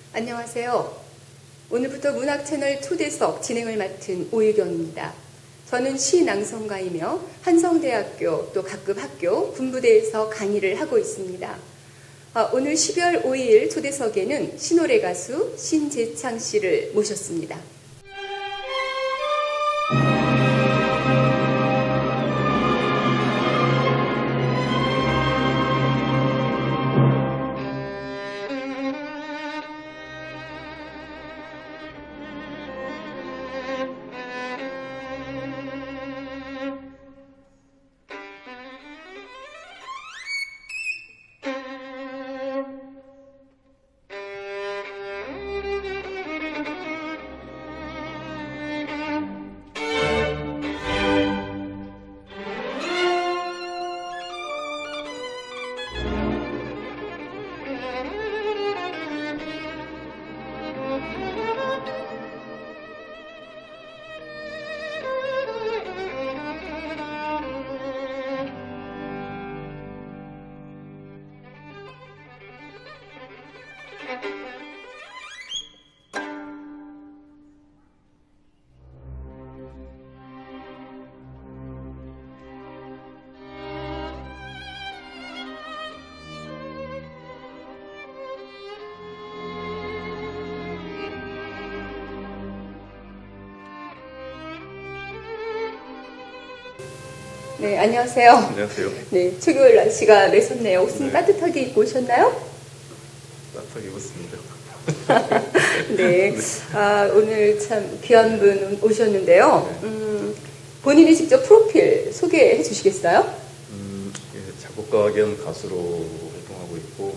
안녕하세요. 오늘부터 문학채널 초대석 진행을 맡은 오유경입니다. 저는 시낭성가이며 한성대학교 또 각급 학교 군부대에서 강의를 하고 있습니다. 오늘 12월 5일 초대석에는 신노래 가수 신재창 씨를 모셨습니다. 네, 안녕하세요. 안녕하세요. 네, 초겨울 날씨가 내섰네요. 옷은 네. 따뜻하게 입고 오셨나요? 따뜻하게 입었습니다. 네. 오늘 참 귀한 분 오셨는데요. 본인이 직접 프로필 소개해 주시겠어요? 예, 작곡가 겸 가수로 활동하고 있고,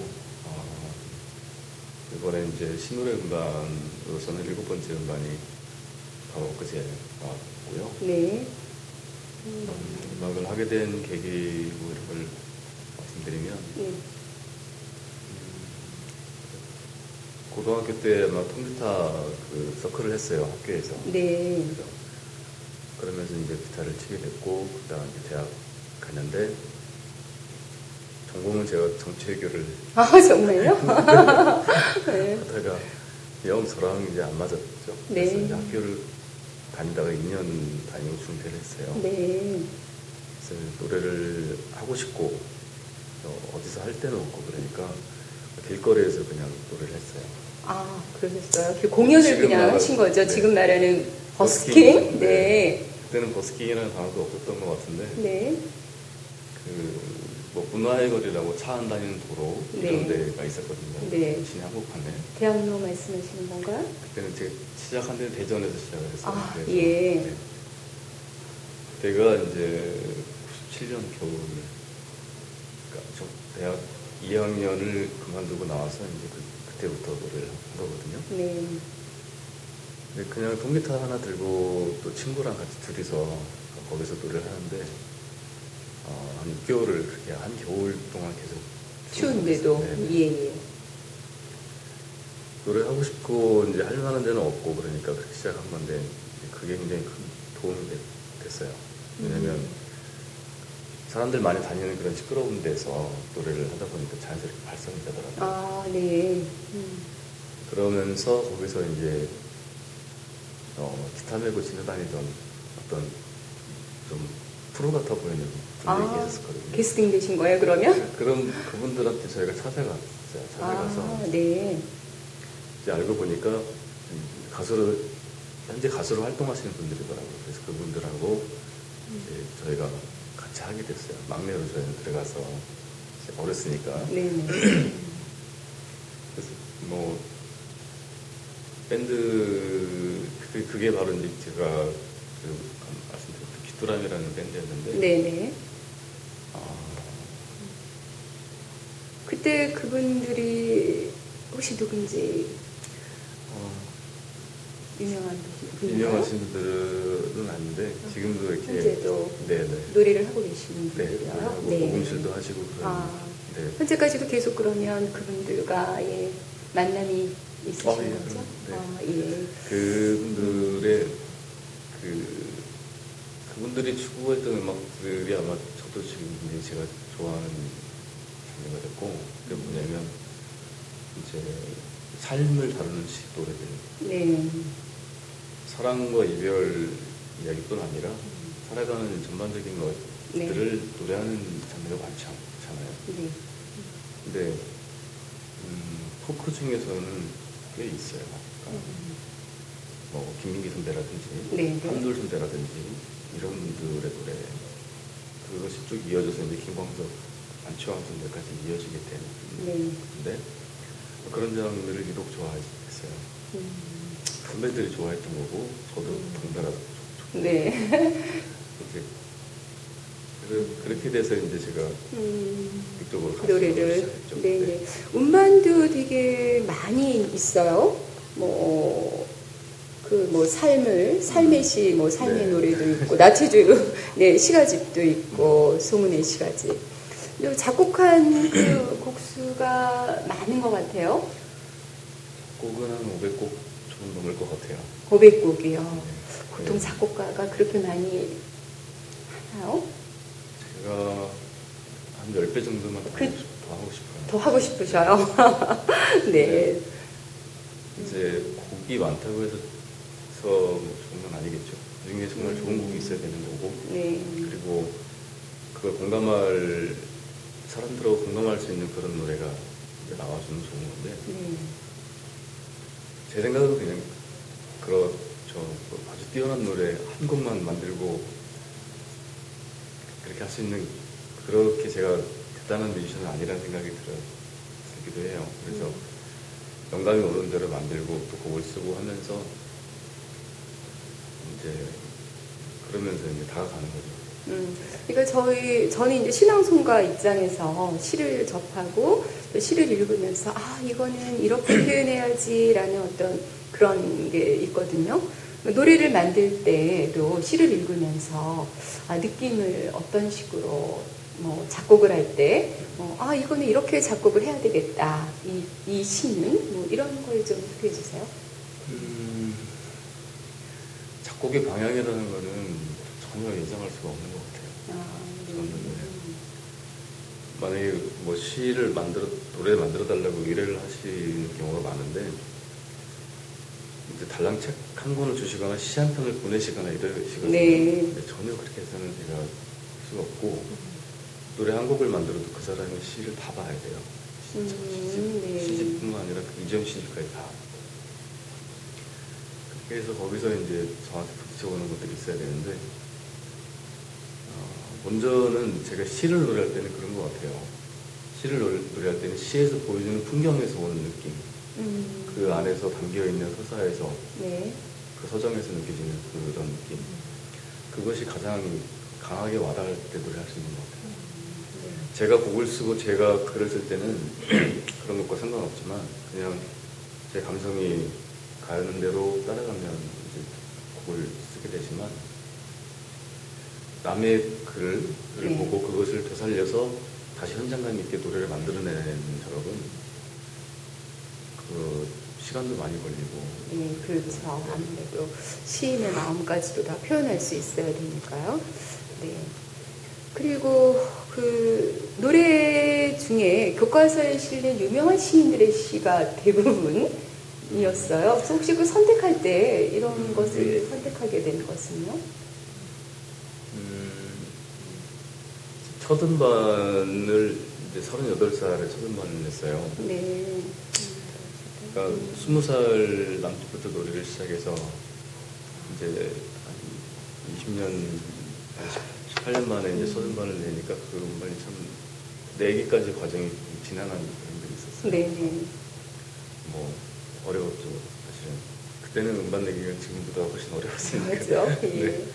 이번에 이제 신노래 음반으로서는 7번째 음반이 바로 그제 나왔고요. 네. 음악을 하게 된 계기 뭐 이런 걸 말씀드리면, 네. 고등학교 때 아마 통기타 그 서클을 했어요, 학교에서. 네. 그러면서 이제 기타를 치게 됐고, 그다음 이제 대학 갔는데, 전공은 제가 정치외교를 정말요? 네. 하다가 영 저랑 이제 안 맞았죠. 네. 그래서 이제 학교를 다니다가 2년 다니고 중퇴를 했어요. 네. 그래서 노래를 하고 싶고 어디서 할 데는 없고 그러니까 길거리에서 그냥 노래를 했어요. 그러셨어요? 그 공연을 그냥 하신 거죠? 네. 지금 말하는 버스킹? 버스킹. 네. 그때는 버스킹이라는 단어도 없었던 것 같은데, 네. 뭐 문화의 거리라고 차 안 다니는 도로 이런 네. 데가 있었거든요. 네. 시내 한복판에. 대학로 말씀하시는 건가요? 그때는 제가 시작한 데는 대전에서 시작을 했어요. 그래서 예. 네. 그때가 이제 97년 겨울, 그러니까 저 대학 2학년을 그만두고 나와서 이제 그때부터 노래를 한 거거든요. 네. 근데 그냥 통기타 하나 들고 또 친구랑 같이 둘이서 거기서 노래를 하는데 한 6개월을 그렇게 한 겨울 동안 계속 추운데도. 예. 노래하고 싶고 이제 할 만한 데는 없고 그러니까 그렇게 시작한 건데 그게 굉장히 큰 도움이 됐어요. 왜냐면 사람들 많이 다니는 그런 시끄러운 데서 노래를 하다 보니까 자연스럽게 발성이 되더라고요. 네. 그러면서 거기서 이제 기타 메고 지나다니던 어떤 좀 프로 같아 보이는 분들이 계셨거든요. 캐스팅 되신 거예요, 그러면? 그런 그분들한테 저희가 찾아갔어요. 찾아가서 네. 이제 알고 보니까 현재 가수로 활동하시는 분들이더라고요. 그래서 그분들하고 이제 저희가 같이 하게 됐어요. 막내로 저희는 들어가서 이제 어렸으니까. 네. 그래서 뭐 밴드 그게 바로 이제 제가 말씀드린 귀뚜라미라는 밴드였는데. 네네. 그때 그분들이 혹시 누군지 유명하신 분들은 아닌데 지금도 이렇게 현재도 네네. 노래를 하고 계시는 네, 분들이요. 네. 녹음실도 하시고 그런. 네. 현재까지도 계속 그러면 그분들과 만남이 있으신 예, 거죠? 네. 그분들의 그분들이 추구했던 음악들이 아마 저도 지금 굉장히 제가 좋아하는 장르가 됐고, 그게 뭐냐면 이제 삶을 다루는 시 노래들, 네. 사랑과 이별 이야기뿐 아니라 살아가는 전반적인 것들을 노래하는 장르가 많지 않잖아요. 네. 근데 포크 중에서는 꽤 있어요. 뭐 김민기 선배라든지 네. 한돌 선배라든지 이런 분들의 노래, 그것이 쭉 이어져서 이제 김광석, 안치환 선배까지 이어지게 되는 네. 건데, 그런 장르를 유독 좋아했어요. 선배들이 좋아했던 거고 저도 덩달아 네. 그렇게 돼서 이제 제가 그쪽으로 노래를. 시작했죠. 네. 네. 음반도 되게 많이 있어요. 뭐 삶의 시, 삶의 네. 노래도 있고, 나태주, 네, 시가집도 있고, 소문의 시가집. 그리고 작곡한 그 곡수가 많은 것 같아요. 곡은 한 500곡 좀 넘을 것 같아요. 500곡이요. 네. 보통 작곡가가 그렇게 많이 하나요? 제가 한 10배 정도만 더 하고 싶어요. 더 하고 싶으셔요? 네. 이제 곡이 많다고 해서 뭐 정말 아니겠죠. 그중에 정말 좋은 곡이 있어야 되는 거고, 네. 그리고 그걸 사람들하고 공감할 수 있는 그런 노래가 이제 나와주면 좋은 건데, 제 생각으로 그냥 아주 뛰어난 노래 한 곡만 만들고 그렇게 할 수 있는, 그렇게 제가 대단한 뮤지션은 아니라는 생각이 들기도 해요. 그래서 영감이 오는 대로 만들고 또 곡을 쓰고 하면서 이제 그러면서 이제 다가가는 거죠. 그러니까 저는 이제 신앙송가 입장에서 시를 접하고 또 시를 읽으면서 이거는 이렇게 표현해야지라는 어떤 그런 게 있거든요. 노래를 만들 때도 시를 읽으면서 느낌을 어떤 식으로 작곡을 할 때 이거는 이렇게 작곡을 해야 되겠다. 이 시는 이런 걸 좀 소개해 주세요. 작곡의 방향이라는 거는 전혀 예상할 수가 없는 것 같아요. 저는 만약에 노래를 만들어 달라고 의뢰를 하시는 경우가 많은데, 이제 달랑책 한 권을 주시거나 시 한 편을 보내시거나 이러시거든요. 네. 근데 전혀 그렇게 해서는 제가 할 수가 없고, 노래 한 곡을 만들어도 그 사람의 시를 다 봐야 돼요. 네. 시집뿐만 아니라 그 이전 시집까지 다. 그래서 거기서 이제 저한테 부딪혀오는 것들이 있어야 되는데, 먼저는 제가 시를 노래할 때는 그런 것 같아요. 시를 노래할 때는 시에서 보여주는 풍경에서 오는 느낌, 그 안에서 담겨있는 서사에서, 네. 그 서정에서 느껴지는 그런 느낌, 그것이 가장 강하게 와닿을 때 노래할 수 있는 것 같아요. 제가 곡을 쓰고 제가 글을 쓸 때는 그런 것과 상관없지만 그냥 제 감성이 가는 대로 따라가면 이제 곡을 쓰게 되지만, 남의 글을 보고 그것을 되살려서 다시 현장감 있게 노래를 만들어내는 작업은 그 시간도 많이 걸리고. 네, 그렇죠. 아무래도 시인의 마음까지도 다 표현할 수 있어야 되니까요. 네. 그리고 그 노래 중에 교과서에 실린 유명한 시인들의 시가 대부분이었어요. 그래서 혹시 그 선택할 때 이런 것을 선택하게 된 것은요? 첫 음반을 이제 38살에 첫 음반을 냈어요. 네. 그러니까 20살 남때부터 노래를 시작해서 이제 한 20년, 18년 만에 이제 첫 음반을 내니까 그 음반이 참 내기까지 과정이 지난한 그런 게 있었어요. 네네. 뭐 어려웠죠, 사실은. 그때는 음반 내기가 지금보다 훨씬 어려웠으니까. 그렇죠. 네.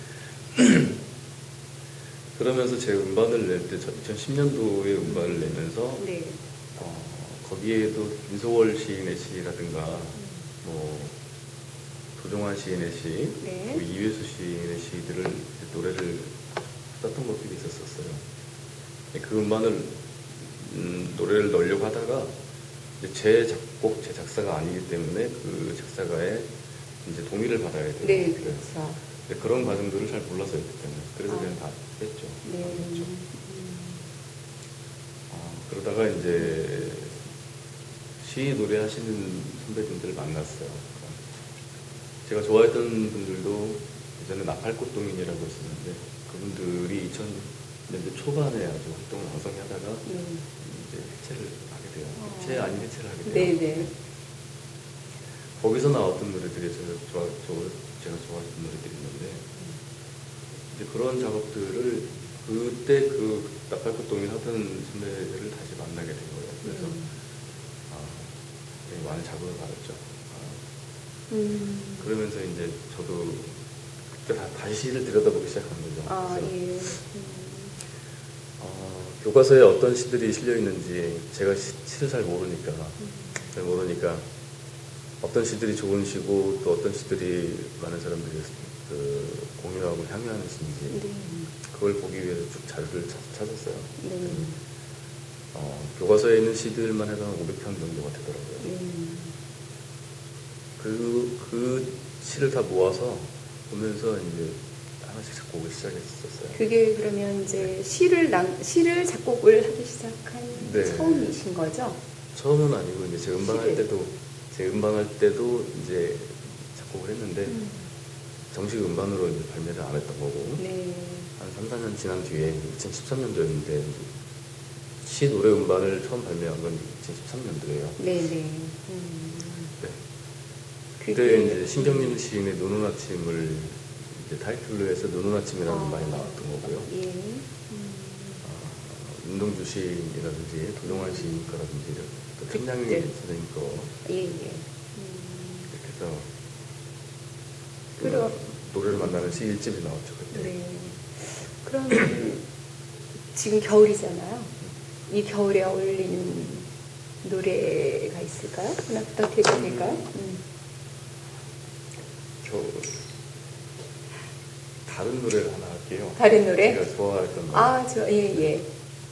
그러면서 제 음반을 낼 때 2010년도에 음반을 내면서 네. 거기에도 김소월 시인의 시라든가 뭐 조종환 시인의 시, 네. 또 이회수 시인의 시들을 노래를 썼던 것들이 있었어요. 그 음반을 노래를 넣으려고 하다가 제 작곡, 제 작사가 아니기 때문에 그 작사가의 이제 동의를 받아야 돼요. 네, 그렇죠. 그런 과정들을 잘 몰랐어요, 그때는. 그래서 그냥 다 했죠. 네. 했죠. 그러다가 이제 시 노래 하시는 선배님들을 만났어요. 제가 좋아했던 분들도 예전에 나팔꽃동인이라고 있었는데 그분들이 2000년대 초반에 아주 활동을 왕성히 하다가 이제 해체를 하게 돼요. 해체 아닌 해체를 하게 돼요. 네네. 거기서 나왔던 노래들이 제가 좋아했던 노래들이 있는데 이제 그런 작업들을 그때 그 나팔꽃동인 하던 선배들을 다시 만나게 된 거예요. 그래서 되게 많은 자극을 받았죠. 그러면서 이제 저도 그때 다시 시를 들여다보기 시작한 거죠. 그래서 예. 교과서에 어떤 시들이 실려 있는지 제가 시를 잘 모르니까 어떤 시들이 좋은 시고 또 어떤 시들이 많은 사람들이 공유하고 향유하는 시인지 그걸 보기 위해서 쭉 자료를 찾았어요. 교과서에 있는 시들만 해도 한 500편 정도가 되더라고요. 그 시를 다 모아서 보면서 이제 하나씩 작곡을 시작했었어요. 그게 그러면 이제 시를 작곡을 하기 시작한 처음이신 거죠? 처음은 아니고 이제 제 음반할 때도 이제 작곡을 했는데 정식 음반으로 이제 발매를 안 했던 거고 한 3, 4년 지난 뒤에 2013년도였는데 시 노래 음반을 처음 발매한 건 2013년도예요. 네네. 그때 이제 신경림 시인의 노는 아침을 이제 타이틀로 해서 노는 아침이라는 음반이 나왔던 거고요. 윤동주 시인이라든지 도동환 시인 거라든지 또 천량희 선생님 거 이렇게 해서 노래를 만나는 시 1집이 나왔죠. 그때. 그럼 지금 겨울이잖아요. 이 겨울에 어울리는 노래가 있을까요? 하나부터 해도 될까요? 다른 노래를 하나 할게요. 다른 노래? 제가 좋아했던 노래.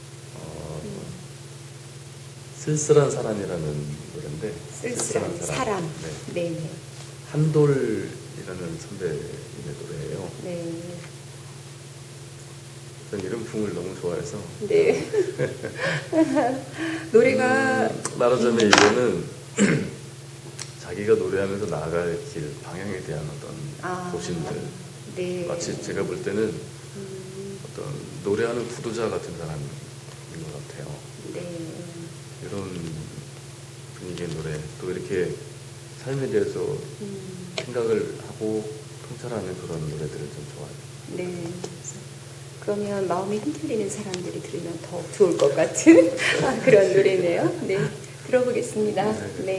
쓸쓸한 사람이라는 노래인데 쓸쓸한 사람. 네. 한돌이라는 선배님의 노래예요. 전 이런 풍을 너무 좋아해서 노래가 말하자면 이거는 자기가 노래하면서 나아갈 길 방향에 대한 어떤 고심들 마치 제가 볼 때는 어떤 노래하는 구도자 같은 사람인 것 같아요. 이런 분위기의 노래 또 이렇게 삶에 대해서 생각을 하고 통찰하는 그런 노래들을 좀 좋아해요. 그러면 마음이 흔들리는 사람들이 들으면 더 좋을 것 같은 그런 노래네요. 들어보겠습니다.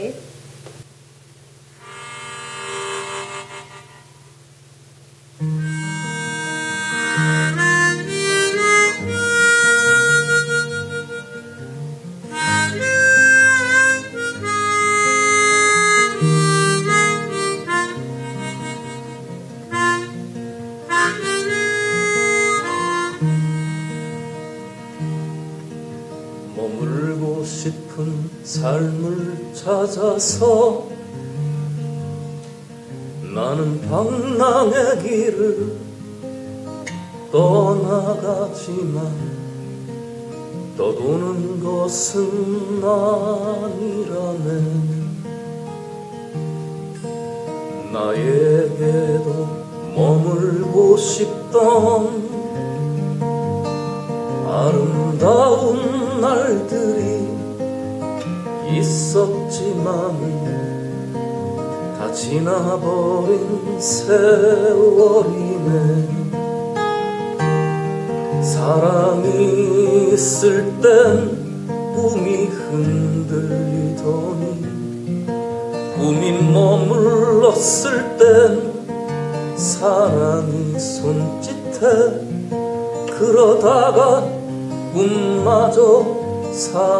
머물고 싶은 삶을 찾아서 나는 방랑의 길을 떠나가지만 떠도는 것은 아니라네. 나에게도 머물고 싶던 아름다운 날들이 있었지만 다 지나버린 세월이네. 사랑이 있을 땐 꿈이 흔들리더니 꿈이 머물렀을 땐 사랑이 손짓해. 그러다가 꿈마저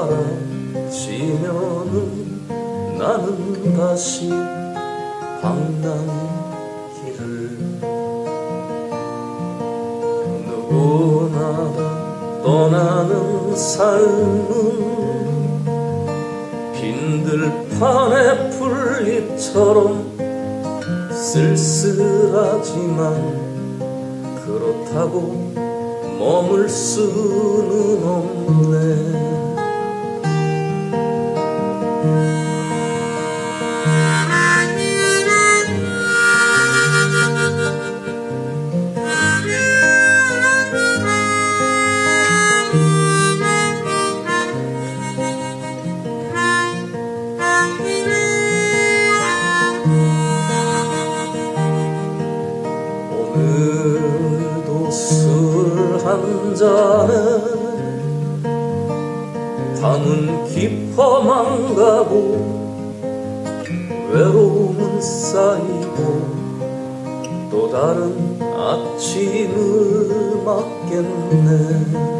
사라지면은 나는 다시 방랑의 길을. 누구나 다 떠나는 삶은 빈들판의 풀잎처럼 쓸쓸하지만 그렇다고 머물 수는 없네. 잔에 밤은 깊어만 가고 외로움은 쌓이고 또 다른 아침을 맞겠네.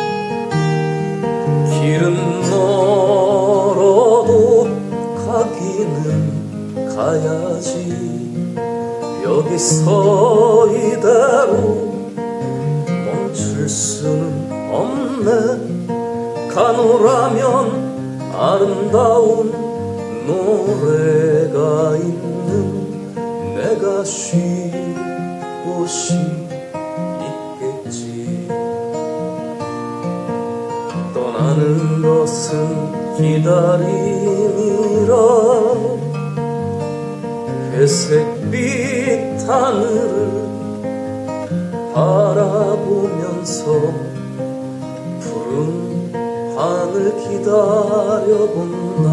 길은 멀어도 가기는 가야지. 여기서 이대로 멈출 수는 없네. 가노라면 아름다운 노래가 있는 내가 쉴 곳이 있겠지. 떠나는 것은 기다림이라 회색빛 하늘을 바라보면서 푸른 하늘 기다려본다.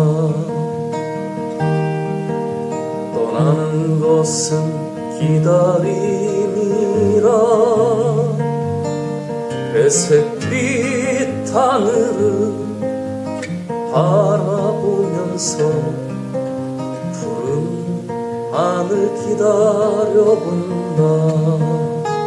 떠나는 것은 기다림이라 회색빛 하늘을 바라보면서 푸른 하늘 기다려본다.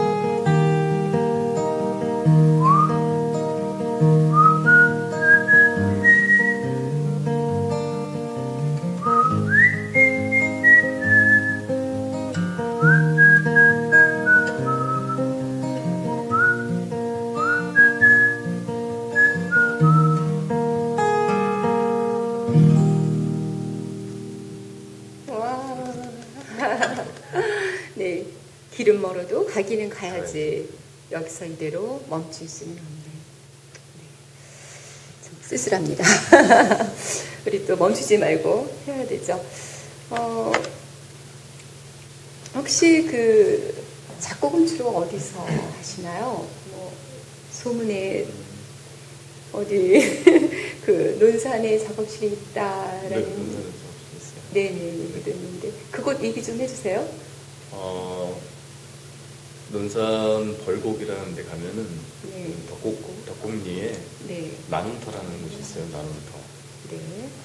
네, 길은 멀어도 가기는 가야지. 여기서 이대로 멈출 수는 없네. 네, 좀 쓸쓸합니다. 우리 또 멈추지 말고 해야 되죠. 혹시 그 작곡은 주로 어디서 하시나요? 뭐 소문에 어디 그 논산에 작업실이 있다라는. 네네, 그랬는데 그곳 얘기 좀 해주세요. 논산 벌곡이라는 데 가면은 네. 덕곡리에 네. 나눔터라는 곳이 있어요. 나눔터. 네.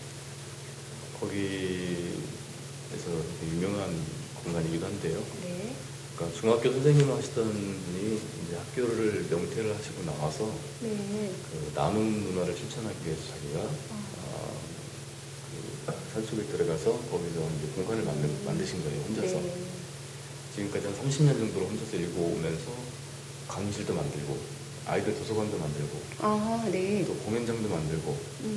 거기에서 되게 유명한 공간이기도 한데요. 네. 그러니까 중학교 선생님을 하시던 분이 이제 학교를 명퇴를 하시고 나와서 네. 그 나눔 문화를 실천하기 위해서 자기가 그 산속에 들어가서 거기서 이제 공간을 만드신 거예요. 혼자서. 네. 지금까지 한 30년 정도로 혼자서 읽어오면서 강의실도 만들고 아이들 도서관도 만들고 아, 네. 또 공연장도 만들고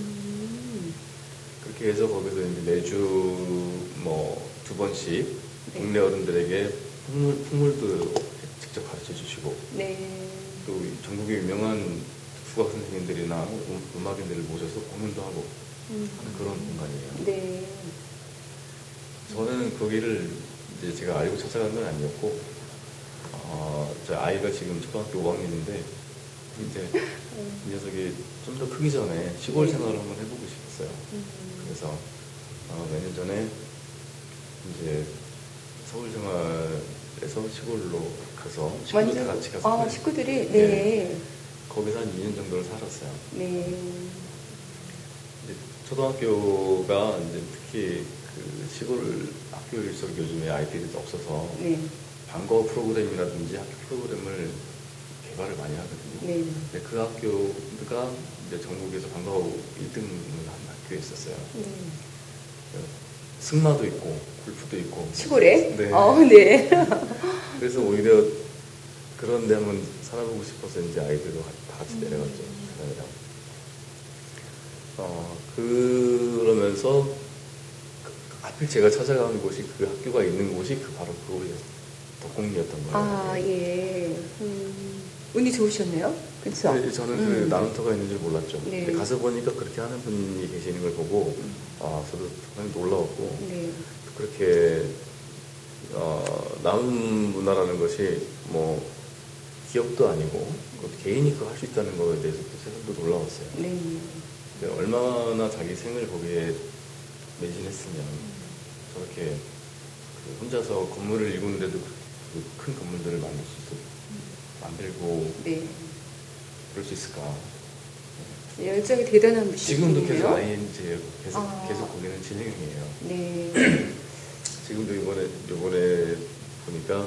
그렇게 해서 거기서 이제 매주 뭐 2번씩 네. 동네 어른들에게 풍물도 직접 가르쳐 주시고 네. 또 전국의 유명한 국악 선생님들이나 음악인들을 모셔서 공연도 하고 하는 그런 공간이에요. 네. 저는 거기를 이제 제가 알고 찾아간 건 아니었고, 저 아이가 지금 초등학교 5학년인데, 이제 이 녀석이 좀 더 크기 전에 시골 생활을 한번 해보고 싶었어요. 그래서 몇 년 전에 이제 서울 생활에서 시골로 가서 식구들 다 같이 가서 식구들이 네. 네. 거기서 한 2년 정도를 살았어요. 네. 이제 초등학교가 이제 특히 그 시골 학교일수록 요즘에 아이들이 없어서 네. 방과 프로그램이라든지 학교 프로그램을 개발을 많이 하거든요. 네. 근데 그 학교가 이제 전국에서 방과 후 1등을 한 학교에 있었어요. 네. 승마도 있고 골프도 있고 시골에? 네. 네. 그래서 오히려 그런 데 한번 살아보고 싶어서 이제 아이들과 다 같이 내려갔죠. 사장이랑. 그러면서 하필 제가 찾아간 곳이 그 학교가 있는 곳이 바로 그곳이었어요. 덕곡리였던 거예요. 아, 예. 운이 좋으셨네요. 그렇죠? 네, 저는 그 나눔터가 있는 줄 몰랐죠. 네. 근데 가서 보니까 그렇게 하는 분이 계시는 걸 보고 저도 상당히 놀라웠고 네. 그렇게 나눔 문화라는 것이 뭐 기업도 아니고 개인이 그거 할 수 있다는 거에 대해서 또 놀라웠어요. 네. 얼마나 자기 생을 거기에 매진했으면 저렇게 그 혼자서 건물을 이루는데도 그 큰 건물들을 만들고 네. 그럴 수 있을까? 열정이 대단한 분이에요. 지금도 계속 ING 계속 아. 계속 거기는 진행형이에요. 네. 지금도 요번에 보니까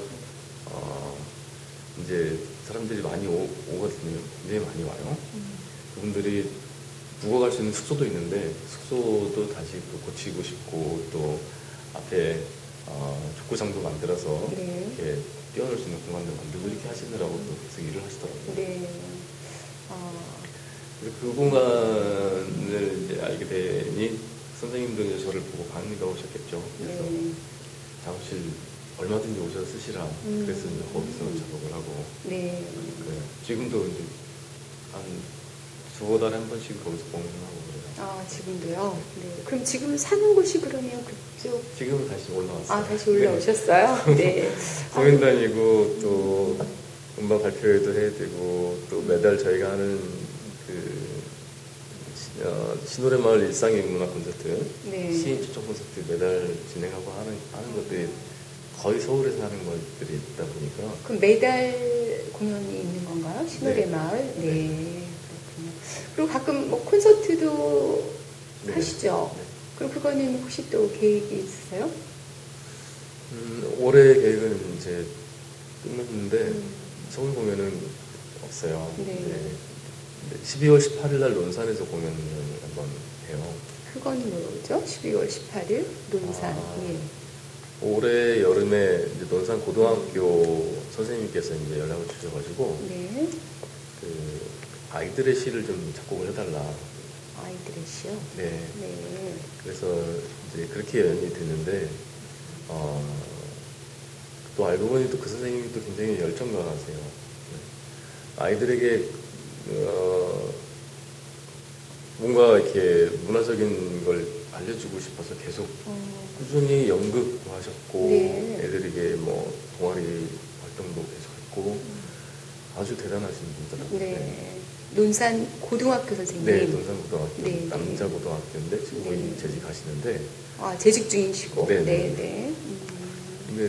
이제 사람들이 많이 오거든요. 굉장히 많이 와요. 그분들이 묵어갈 수 있는 숙소도 있는데 숙소도 다시 또 고치고 싶고 또 앞에 족구장도 만들어서 네. 이렇게 뛰어놀 수 있는 공간도 만들고 이렇게 하시느라고 또 계속 일을 하시더라고요. 네. 그래서 그 공간을 이제 알게 되니 선생님도 이제 저를 보고 반가우셨겠죠. 그래서 네. 작업실 얼마든지 오셔서 쓰시라. 그래서 이제 거기서 작업을 하고. 네. 지금도 이제 한 두어 달에 한 번씩 거기서 공연하고 그래요. 지금도요? 네. 그럼 지금 사는 곳이 그러면 그쪽? 지금은 다시 올라왔어요. 다시 올라오셨어요? 네. 공연 다니고 또 음반 발표회도 해야 되고 또 매달 저희가 하는 그 신노래마을 일상의 문화 콘서트, 네. 시인 초청 콘서트 매달 진행하고 하는 것들이 거의 서울에서 하는 것들이 있다 보니까. 그럼 매달 공연이 있는 건가요? 신노래마을? 네. 그렇군요. 그리고 가끔 뭐 콘서트도 네. 하시죠? 네. 그럼 그거는 혹시 또 계획이 있으세요? 올해 계획은 이제 끝났는데 서울 공연은 없어요. 네. 12월 18일 날 논산에서 공연을 한번 해요. 그건 뭐죠? 12월 18일 논산. 예. 올해 여름에 이제 논산 고등학교 선생님께서 이제 연락을 주셔가지고 네. 그 아이들의 시를 좀 작곡을 해달라. 아이들의 시요? 네. 네. 그래서 이제 그렇게 연이 됐는데 또 알고 보니 또 그 선생님이 또 굉장히 열정가세요. 아이들에게 뭔가 이렇게 문화적인 걸 알려주고 싶어서 계속 꾸준히 연극도 하셨고 네. 애들에게 뭐 동아리 활동도 계속 했고 아주 대단하신 분이더라고요. 네. 논산 고등학교 선생님. 네, 논산고등학교 네, 남자 고등학교인데 지금 거기 네. 재직하시는데 재직 중이시고. 네, 네, 네. 네. 근데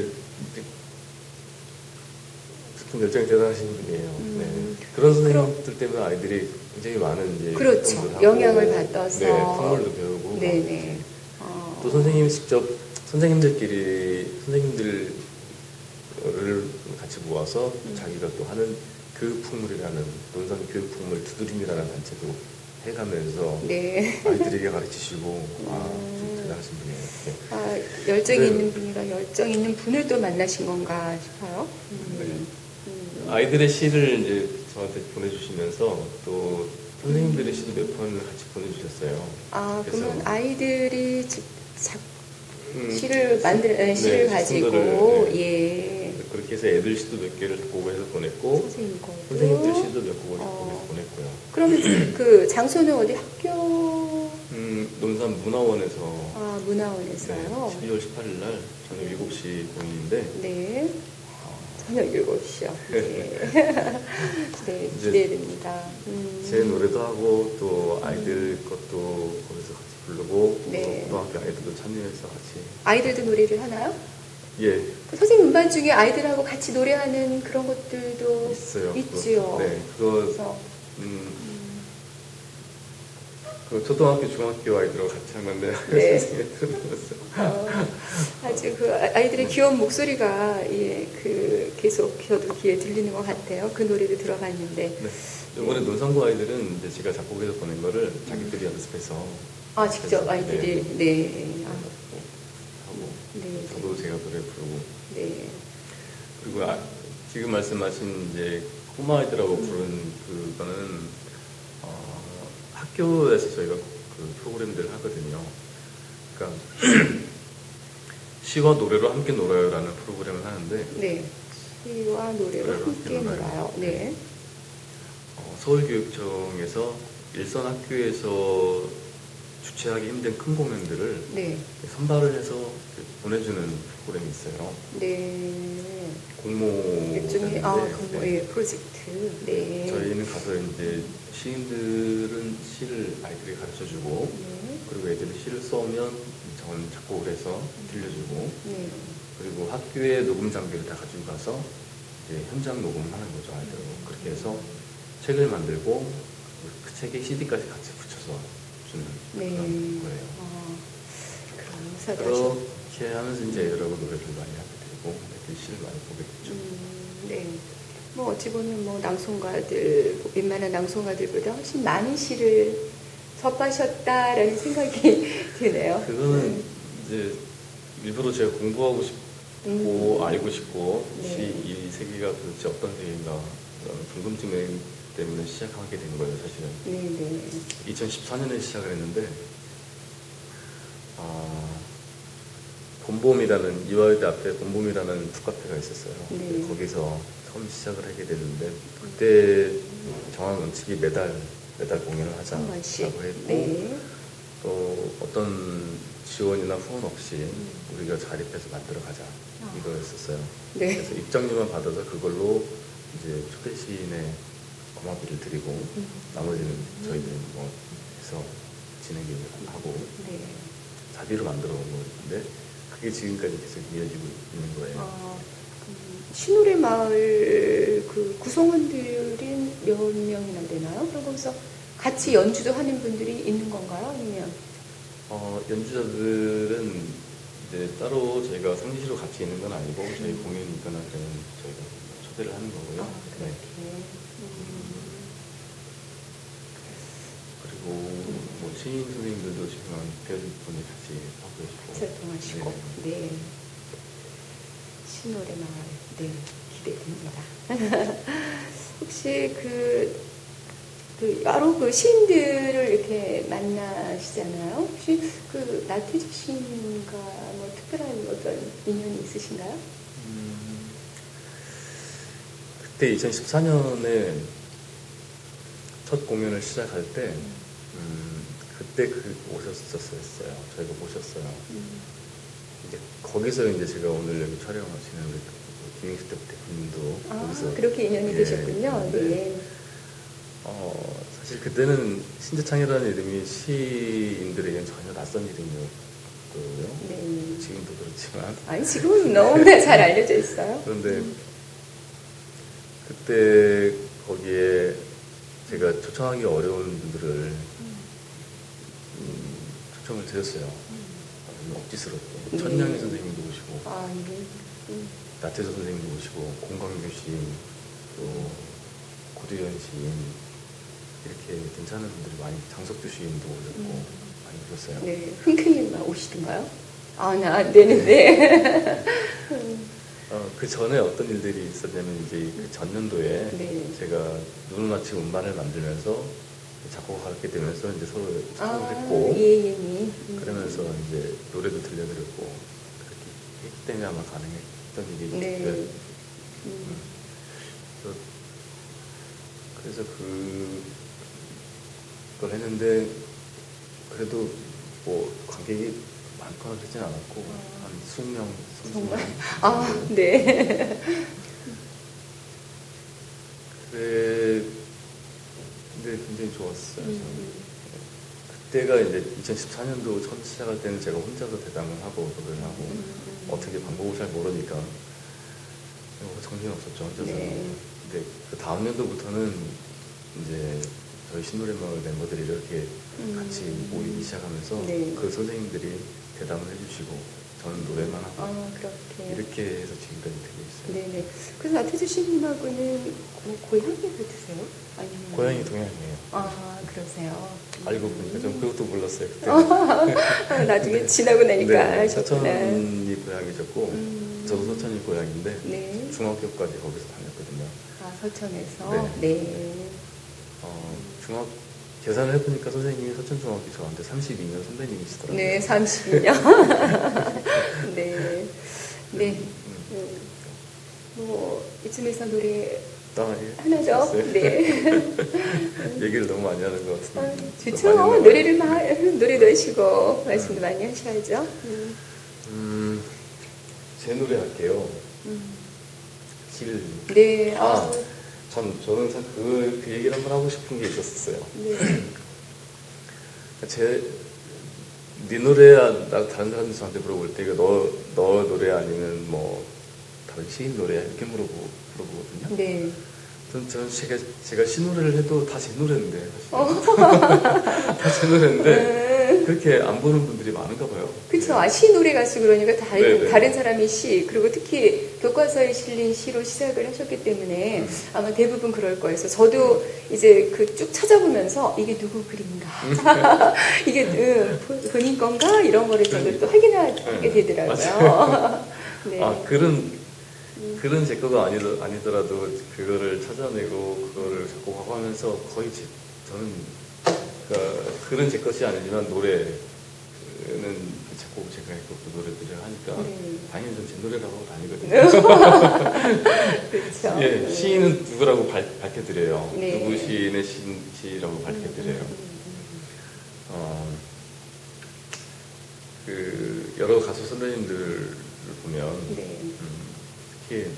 좀 열정이 대단하신 분이에요. 네. 그런 선생님들 때문에 아이들이 굉장히 많은 이제 그렇죠. 활동도 하고, 영향을 받아서. 네, 선물도 배우고 네, 네. 또 선생님이 직접 선생님들을 같이 모아서 자기가 또 하는 교육풍물이라는 논산 교육풍물 두드림이라는 단체도 해가면서 네. 아이들에게 가르치시고 좀 대단하신 분이에요. 네. 열정이 네. 있는 분이라 열정 있는 분을 또 만나신 건가 싶어요. 네. 아이들의 시를 이제 저한테 보내주시면서 또 선생님들의 시도 몇 편을 같이 보내주셨어요. 그러면 아이들이 시를 네, 시를 가지고, 시순들을, 네. 예. 그렇게 해서 애들 시도 몇 개를 작곡해서 보냈고 선생님 거. 선생님들 시도 몇 곡을 작곡해서 보냈고요. 그러면 그 장소는 어디 학교? 논산 문화원에서 문화원에서요? 네, 12월 18일 날 저녁 7시 공연인데 네. 저녁 7시요. 네. 네, 이제 기대됩니다. 제 노래도 하고 또 아이들 것도 거기서 같이 부르고 네. 또 고등학교 아이들도 참여해서 같이 아이들도 노래를 하나요? 예 그 선생님 음반 중에 아이들하고 같이 노래하는 그런 것들도 있어요. 있지요. 네, 그거 그래서 그 초등학교 중학교 아이들하고 같이 한 건데 네. 선생님이 들으면서 아주 그 아이들의 귀여운 목소리가 계속 저도 귀에 들리는 것 같아요. 그 노래도 들어봤는데. 네. 이번에 논산고 아이들은 이제 제가 작곡해서 보낸 거를 자기들이 연습해서 직접 아이들이 네. 하고 네. 저도 제가 노래 부르고 네. 그리고 지금 말씀하신 이제 꼬마 아이들하고 부른 그거는 학교에서 저희가 그 프로그램들을 하거든요. 그러니까 시와 노래로 함께 놀아요라는 프로그램을 하는데 네. 시와 노래로 함께 놀아요. 네. 서울교육청에서 일선 학교에서 주최하기 힘든 큰 공연들을 네. 선발을 해서 보내주는 프로그램이 있어요. 네. 공모 일종의 네. 프로젝트. 네. 저희는 가서 이제 시인들은 시를 아이들이 가르쳐주고 네. 그리고 애들이 시를 써오면 저는 작곡을 해서 들려주고 네. 그리고 학교에 녹음 장비를 다 가지고 가서 이제 현장 녹음을 하는 거죠. 아이들하고 그렇게 해서 책을 만들고 그 책에 CD까지 같이 붙여서 주는 네. 그런 거예요. 그럼 사도하셨 그렇게 하면서 이제 애들하고 노래를 많이 하게 되고 애들 시를 많이 보게 됐죠. 네. 뭐 어찌 보면 뭐 낭송가들, 웬만한 낭송가들보다 훨씬 많은 시를 접하셨다라는 생각이 드네요. 그거는 이제 일부러 제가 공부하고 싶고 알고 싶고 네. 이 세계가 도대체 어떤 세계인가 그런 궁금증 때문에 시작하게 된 거예요, 사실은. 네네. 2014년에 시작을 했는데 봄봄이라는 이화여대 앞에 봄봄이라는 북카페가 있었어요. 네. 거기서 처음 시작을 하게 됐는데 그때 정한 원칙이 매달 공연을 한 번씩. 하자라고 했고 네. 또 어떤 지원이나 후원 없이 우리가 자립해서 만들어 가자 이거였었어요. 네. 그래서 입장료만 받아서 그걸로 이제 초대 시인의 고마비를 드리고 나머지는 저희들이 뭐 해서 진행을 하고 네. 자비로 만들어 온 건데 그게 지금까지 계속 이어지고 있는 거예요. 신우리 마을 그 구성원들은 몇 명이나 되나요? 그럼 거기서 같이 연주도 하는 분들이 있는 건가요? 아니면? 연주자들은 이제 따로 저희가 상지시로 같이 있는 건 아니고 저희 공연이 있거나 그러면 저희가 초대를 하는 거고요. 그렇게. 그리고 뭐 시인 선생님들도 지금 한 대여섯 분이 같이 하고 계시고 활동하시고. 네. 신우리 마을. 네. 기대됩니다. 혹시 여러 그 시인들을 이렇게 만나시잖아요. 혹시 그 나태주 시인과 뭐 특별한 어떤 인연이 있으신가요? 그때 2014년에 첫 공연을 시작할 때 그때 오셨었어요. 저희가 모셨어요. 이제 거기서 이제 제가 오늘 여기 촬영하시는 김익수 대표님도 거기서 그렇게 인연이 되셨군요. 네. 사실 그때는 신재창이라는 이름이 시인들에게는 전혀 낯선 이름이었고요. 네. 지금도 그렇지만. 아니, 지금은 너무나 잘 알려져 있어요. 그런데 그때 거기에 제가 초청하기 어려운 분들을 초청을 드렸어요. 억지스럽게. 천냥희 선생님도 오시고, 나태주 선생님도 오시고, 공광규 시인, 또 고두현 시인, 이렇게 괜찮은 분들이 많이, 장석주 시인도 오셨고 많이 오셨어요. 네, 흔쾌히 오시던가요? 나 안 되는데. 그 전에 어떤 일들이 있었냐면 이제 그 전년도에 네. 제가 눈을 맞추고 음반을 만들면서 작곡을 하게 되면서 이제 서로 작곡을 했고 예. 그러면서 이제 노래도 들려드렸고 그렇게 했기 때문에 아마 가능했던 일이 네. 그래서 그걸 했는데 그래도 뭐 관객이 많거나 그러진 않았고 한 20명, 30명 네. 근데 굉장히 좋았어요. 그때가 이제 2014년도 처음 시작할 때는 제가 혼자서 대담을 하고 노래를 하고 어떻게 방법을 잘 모르니까 정신 없었죠, 혼자서. 네. 근데 그 다음 년도부터는 이제 저희 신노래마을 멤버들이 이렇게 같이 모이기 시작하면서 네. 그 선생님들이 대담을 해주시고 저는 노래만 하고 그렇게. 이렇게 해서 지금까지 되고 있어요. 네네. 그래서 나태주 시인하고는 고향이 어디세요? 아니면 고향이 동양이에요. 그러세요. 알고 보니까 전 그것도 몰랐어요 그때. 나중에 지나고 나니까 네, 아셨구나. 서천이 고향이셨고 저도 서천이 고향인데 네. 중학교까지 거기서 다녔거든요. 서천에서. 네. 중학 계산을 해보니까 선생님이 서천중학교 저한테 32년 선배님이시더라고요. 네, 30년. 네. 네. 뭐 이쯤에서 노래 하나죠? 네. 얘기를 너무 많이 하는 것 같은데. 좋죠. 노래도 하시고 말씀도 많이 하셔야죠. 제 노래 할게요. 길. 네. 저는 그 얘기를 한번 하고 싶은 게 있었어요. 네. 네 노래야, 다른 사람들이 저한테 물어볼 때, 이거 너 노래 아니면 뭐, 다른 시인 노래야? 이렇게 물어보거든요. 네. 저는 제가 신노래를 해도 다 제 노래인데 다 제 노래인데 그렇게 안 보는 분들이 많은가 봐요. 그쵸. 아, 시 노래 가수 그러니까 네네. 다른 사람의 시, 그리고 특히 교과서에 실린 시로 시작을 하셨기 때문에 아마 대부분 그럴 거예요. 그래서 저도 이제 그 쭉 찾아보면서 이게 누구 그림인가? 이게 본인 건가? 이런 거를 저도 또 확인하게 되더라고요. 네. 아, 그런 제 거가 아니더라도 그거를 찾아내고 그거를 작곡하고 하면서 거의 저는 그런 제 것이 아니지만 노래는 작곡을 제가 했고 그 노래들을 하니까 네. 당연히 좀 제 노래라고 하고 다니거든요. 그렇죠. 예, 시인은 누구라고 밝혀드려요. 네. 누구 시인의 시라고 밝혀드려요. 그 여러 가수 선배님들을 보면 네. 특히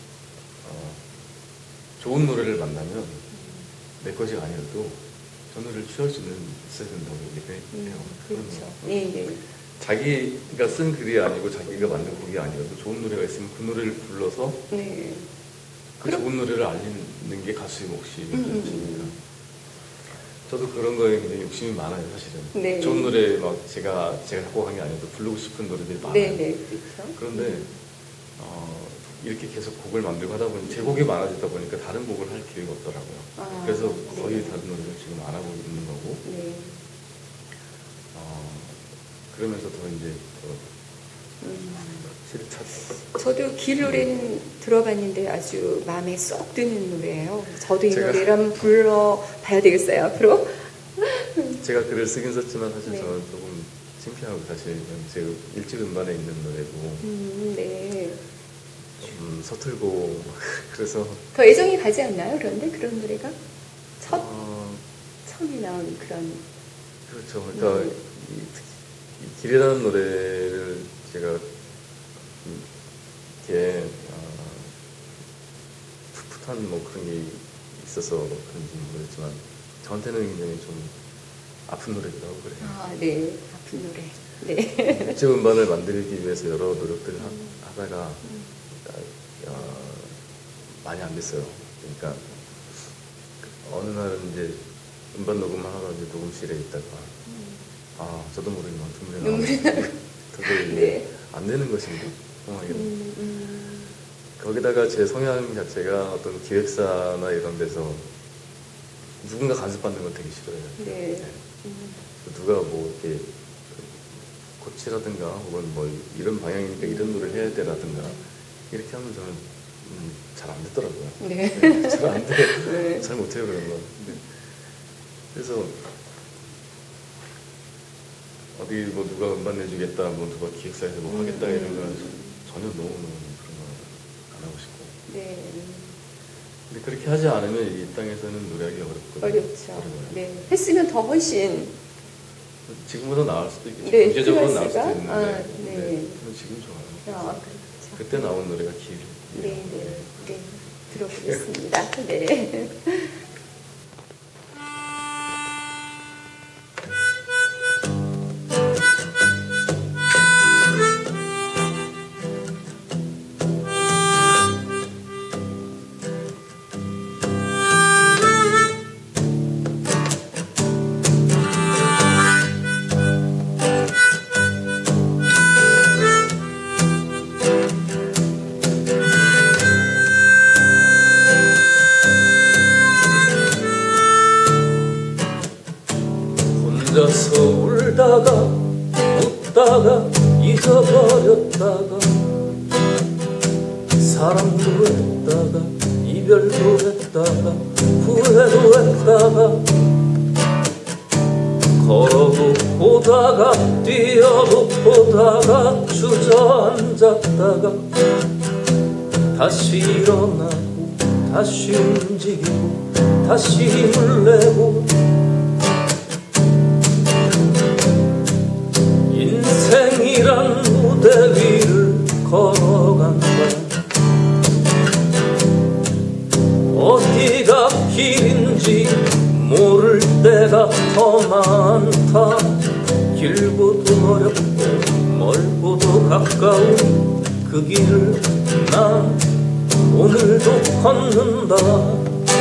좋은 노래를 만나면 내 것이 아니어도 저 노래를 취할 수 있어야 된다고 얘기해요. 그렇죠. 예, 예. 자기가 쓴 글이 아니고 자기가 만든 곡이 아니어도 좋은 노래가 있으면 그 노래를 불러서 네. 그 좋은 노래를 알리는 게 가수의 몫이지 않습니까? 저도 그런 거에 굉장히 욕심이 많아요, 사실은. 네. 좋은 노래 막 제가 작곡한 게 아니어도 부르고 싶은 노래들이 많아요. 네, 네, 그렇죠. 그런데 이렇게 계속 곡을 만들고 하다 보니 제 곡이 많아지다 보니까 다른 곡을 할 기회가 없더라고요. 아, 그래서 거의 네. 다른 노래를 지금 안 하고 있는 거고. 네. 그러면서 더 이제 시를 찾고. 저도 길 노래는 들어봤는데 아주 마음에 쏙 드는 노래예요. 저도 이 제가- 노래를 한번 불러봐야 되겠어요, 앞으로. 제가 글을 쓰긴 썼지만 사실 네. 저는 조금 창피하고 사실 제 일집 음반에 있는 노래고 네. 좀 서툴고 그래서 더 애정이 가지 않나요? 그런데 그런 노래가 어, 처음에 나온 그런. 그렇죠. 그러니까 이 길이라는 노래를 제가 이렇게 풋풋한 뭐 그런 게 있어서 그런지 모르겠지만 저한테는 굉장히 좀 아픈 노래기도 하고 그래요. 아, 네. 아픈 노래. 네. 일집 음반을 만들기 위해서 여러 노력들을 하다가 많이 안 됐어요. 그러니까 어느 날은 이제 음반 녹음하러 이제 녹음실에 있다가 저도 모르게 막 눈물이 나고 그게 네. 안 되는 것인데 거기다가 제 성향 자체가 어떤 기획사나 이런 데서 누군가 간섭받는 건 되게 싫어해요. 네. 누가 뭐 이렇게 고치라든가 혹은 뭐 이런 방향이니까 이런 노래를 해야 되라든가 이렇게 하면 저는 잘 안 됐더라고요. 네. 잘 안 돼. 네. 잘 못해요 그런 거. 그래서 어디 뭐 누가 음반 내주겠다, 뭐 누가 기획사에서 뭐 하겠다 이런 건 전혀 너무 그런 거 안 하고 싶고. 네. 근데 그렇게 하지 않으면 이 땅에서는 노래하기 어렵거든요. 어렵죠. 어려워요. 네. 했으면 더 훨씬. 지금보다 나을 수도 있겠죠. 네, 경제적으로 나을 클래스가? 수도 있는데. 아, 네. 근데 저는 지금 좋아요. 아, 그렇죠. 그때 나온 노래가 길. 네, 네. 네. 들어보겠습니다. 네. 혼자서 울다가 웃다가 잊어버렸다가 사랑도 했다가 이별도 했다가 후회도 했다가 걸어도 보다가 뛰어도 보다가 주저앉았다가 다시 일어나고 다시 움직이고 다시 힘을 내고 인생이란 무대 위를 걸어간다. 어디가 길인지 모를 때가 더 많다. 길고도 어렵고 멀고도 가까운 그 길을 난 오늘도 걷는다.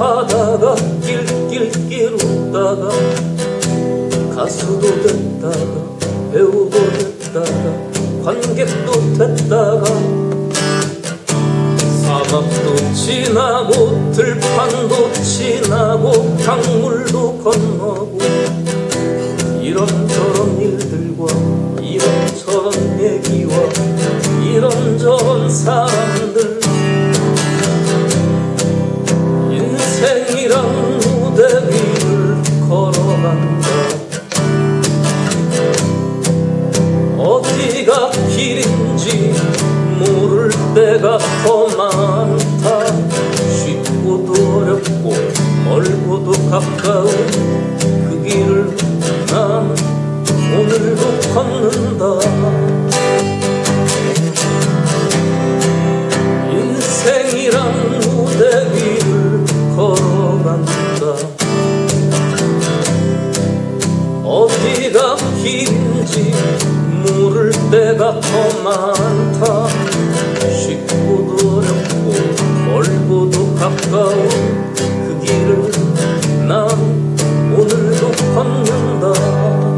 하다가 낄낄낄 웃다가 가수도 됐다가 배우도 됐다가 관객도 됐다가 사막도 지나고 들판도 지나고 강물도 건너고 이런저런 일들과 이런저런 얘기와 이런저런 사람들 인생이란 무대 위를 걸어간다. 어디가 길인지 모를 때가 더 많다. 쉽고도 어렵고 멀고도 가까운 그 길을 난 오늘도 걷는다. 인생이란 무대 위를 걸어간다. 어디가 길인지 모를 때가 더 많다. 쉽고도 어렵고 멀고도 가까운 그 길을 난 오늘도 걷는다.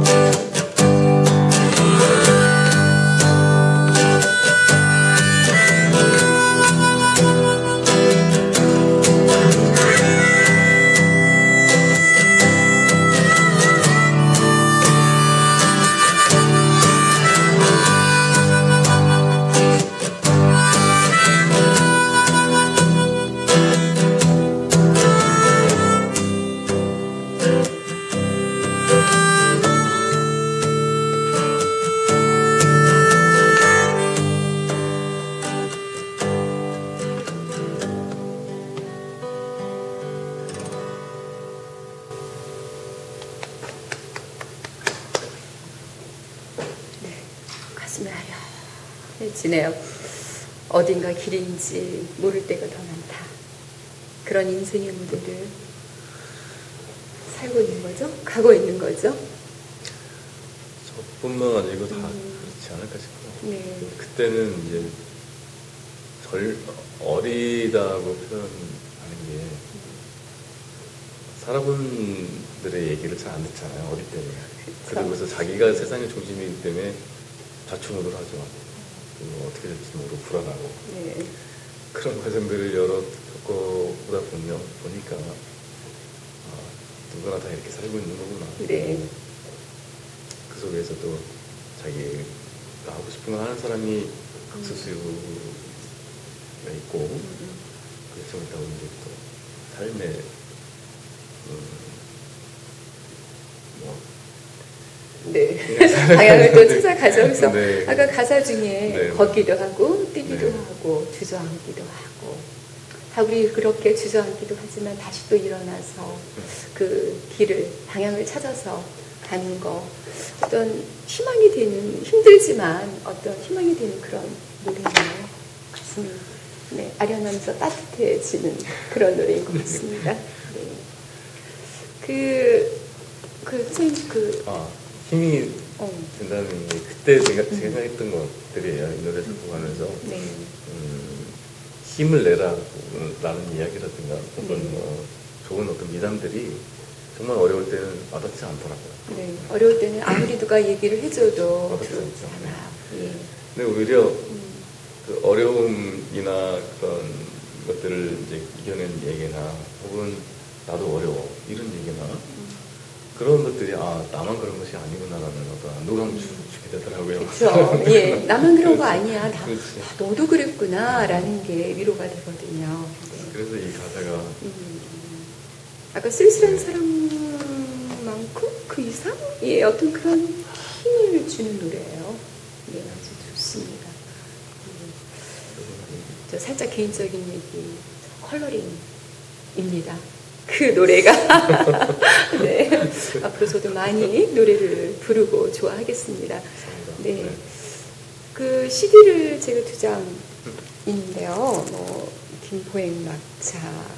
가슴이 하려해지네요. 어딘가 길인지 모를 때가 더 많다. 그런 인생의 무대를 살고 있는 거죠? 가고 있는 거죠? 저뿐만 아니고 다 그렇지 않을까 싶어요. 네. 그때는 이제 어리다고 표현하는 게 사람들의 얘기를 잘 안 듣잖아요. 어릴 때는. 그러고서 자기가 세상의 중심이기 때문에 좌충우돌 하죠. 어떻게 될지 모르고 불안하고. 네. 그런 과정들을 여러 겪어보다 보니까 누구나 다 이렇게 살고 있는 거구나. 네. 그 속에서도 자기가 하고 싶은 걸 하는 사람이 극소수가 있고 그렇지 못하고 이제 또 삶의 네. 방향을 또 찾아가죠. 그래서 네. 아까 가사 중에 네. 걷기도 하고 뛰기도 네. 하고 주저앉기도 하고 다 우리 그렇게 주저앉기도 하지만 다시 또 일어나서 그 길을 방향을 찾아서 가는 거 어떤 희망이 되는 힘들지만 어떤 희망이 되는 그런 노래네요. 가슴이 아련하면서 따뜻해지는 그런 노래인 것 같습니다. 네. 힘이 된다는 게 그때 제가 생각했던 것들이에요. 이 노래 작곡하면서 네. 힘을 내라라는 이야기라든가 혹은 좋은 어떤 미담들이 정말 어려울 때는 와닿지 않더라고요. 네. 어려울 때는 아무리 누가 얘기를 해줘도 와닿지 들어오지 않죠. 않아요. 예. 근데 오히려 그 어려움이나 그런 것들을 이제 이겨낸 얘기나 혹은 나도 어려워 이런 얘기나 그런 것들이 나만 그런 것이 아니구나라는 어떤 안도감을 주게 되더라고요. 그렇죠. 예, 나만 그런 거 아니야. 그렇지. 너도 그랬구나라는 게 위로가 되거든요. 네. 그래서 이 가사가 아까 쓸쓸한 사람만큼 그 이상 어떤 그런 힘을 주는 노래예요. 네, 아주 좋습니다. 저 살짝 개인적인 얘기, 컬러링입니다. 그 노래가 네. 앞으로 저도 많이 노래를 부르고 좋아하겠습니다. 네. 그 CD를 제가 2장 있는데요. 김포행 막차